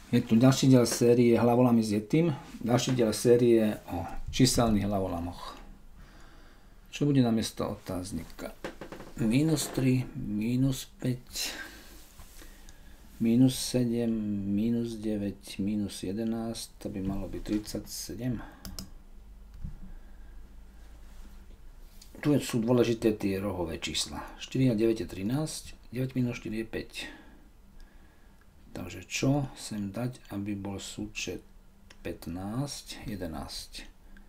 Je tu ďalší diel série Hlavolamy s Yetim, ďalší diel série o číselných hlavolamoch. Čo bude namiesto otáznika? Minus 3, minus 5, minus 7, minus 9, minus 11, to by malo byť 37. Tu sú dôležité tie rohové čísla. 4 a 9 je 13, 9 minus 4 je 5. Takže čo sem dať, aby bol súčet 15, 11.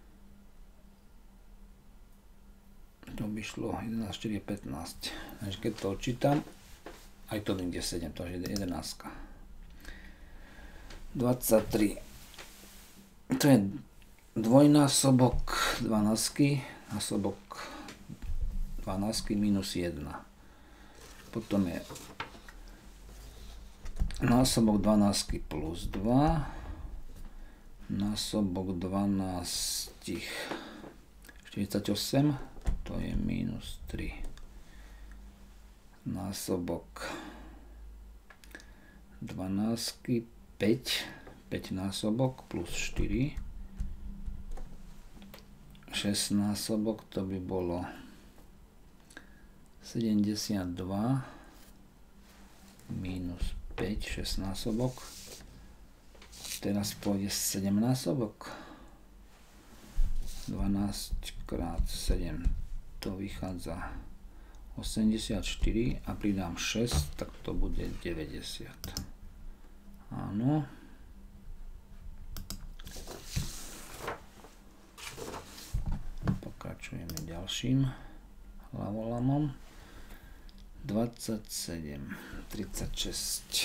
To by šlo 11, 4 je 15. Takže keď to odčítam, aj to bude 7, to je 11. 23. To je dvojnásobok 12, násobok 12 minus 1. Potom je násobok 12 plus 2, násobok 12 48, to je minus 3, násobok 12 5 násobok plus 4, 6 násobok, to by bolo 72 minus 5, 6 násobok. Teraz pôjde 7 násobok. 12 krát 7, to vychádza 84 a pridám 6, tak to bude 90. Áno. Pokračujeme ďalším hlavolamom. 27, 36.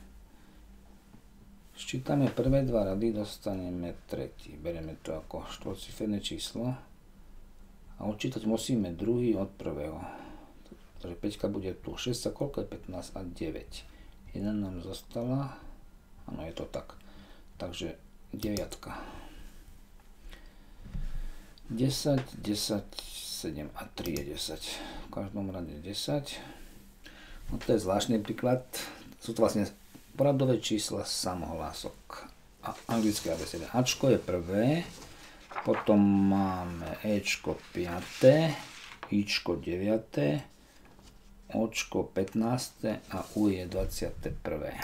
Sčítame prvé dva rady, dostaneme tretí. Bereme to ako štvorciferné číslo a odčítať musíme druhý od prvého. Takže 5 bude tu. 6 a koľko je 15 a 9. 1 nám zostala. Áno, je to tak. Takže 9. 10, 10, 7 a 3 je 10. V každom rade 10. No to je zvláštny príklad. Sú to vlastne poradové čísla samohlások. A anglické abecedy. Ačko je prvé, potom máme Ečko 5, Ičko 9, Očko 15 a U je 21.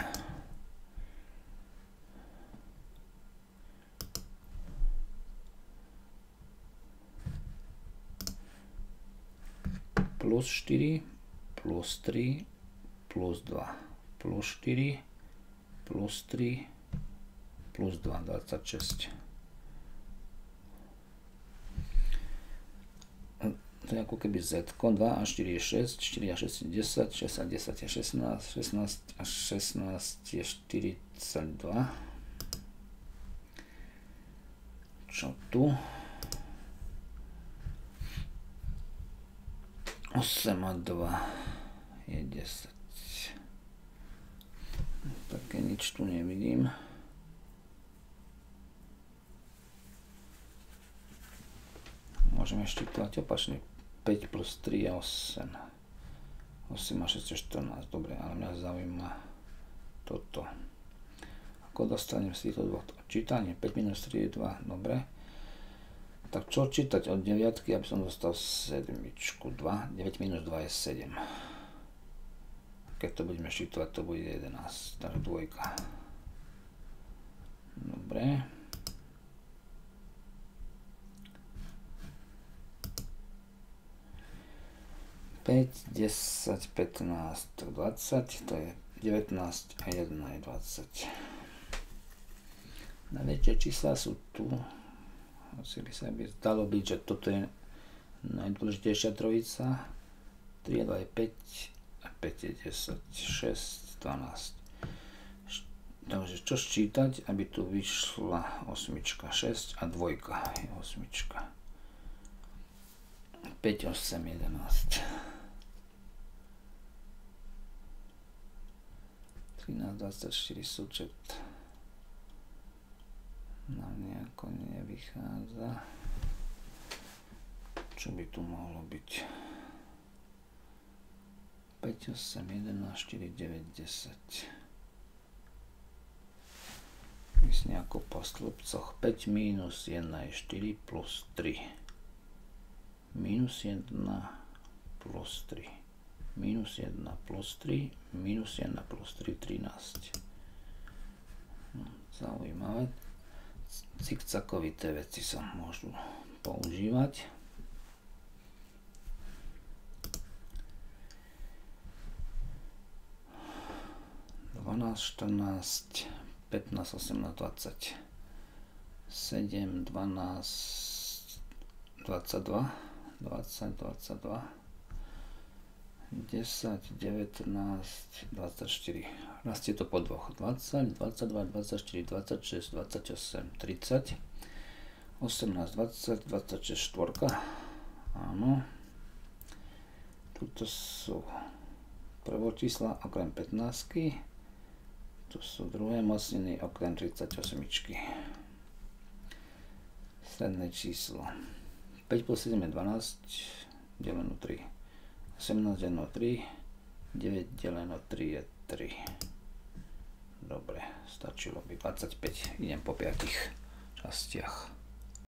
Plus 4, plus 3, plus 2, plus 4, plus 3, plus 2, 26. To je ako keby Z, 2 a 4 je 6, 4 a 6 je 10, 6 a 10 je 16, 16 a 16 je 42. Čo tu? 8 a 2 je 10. Také nič tu nevidím. Môžeme štiptovať opačne. 5 plus 3 je 8. 8 a 6 je 14. Dobre, ale mňa zaujíma toto. Ako dostanem z týchto dvoch čítanie? 5 minus 3 je 2. Dobre. Tak čo čítať od 9, aby som dostal 7. 2. 9 minus 2 je 7. Keď to budeme štítovať, to bude 11. Takže 2. Dobre. Päť, 10, 15, 20, to je 19 a 1 je 20. Najväčšie čísla sú tu. Asi by sa zdalo byť, že toto je najdôležitejšia trojica. 3 a 2 je 5 a 5 je 10, 6, 12. Takže čo sčítať, aby tu vyšla 8, 6 a 2 je 8. 5, 8, 11. 13, 24 súčet nám nejako nevychádza. Čo by tu mohlo byť? 5, 8, 11, 4, 9, 10. presne ako po slupcoch. 5 minus 1 je 4 plus 3. Minus 1 plus 3. Minus 1 plus 3. Minus 1 plus 3, 13. Zaujímavé. Cikcakovité veci sa môžu používať. 12, 14, 15, 18, 20, 7, 12, 22, 20, 22, 10, 19, 24. Rastie to po dvoch. 20, 22, 24, 26, 28, 30, 18, 20, 26, štvorka. Áno. Tuto sú prvé čísla okrem 15. Tu sú druhé mocniny okrem 38. Stredné číslo. 5 plus 7 je 12, deleno 3. 18 deleno 3, 9 deleno 3 je 3. Dobre, stačilo by 25. Idem po 5 častiach.